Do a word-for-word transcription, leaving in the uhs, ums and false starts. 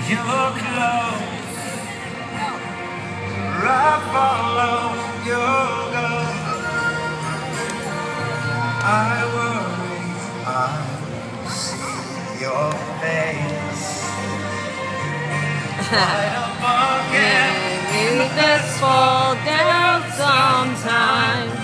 You're close, I follow your goal. I worry, I see your face. Light up again. You just fall down sometimes.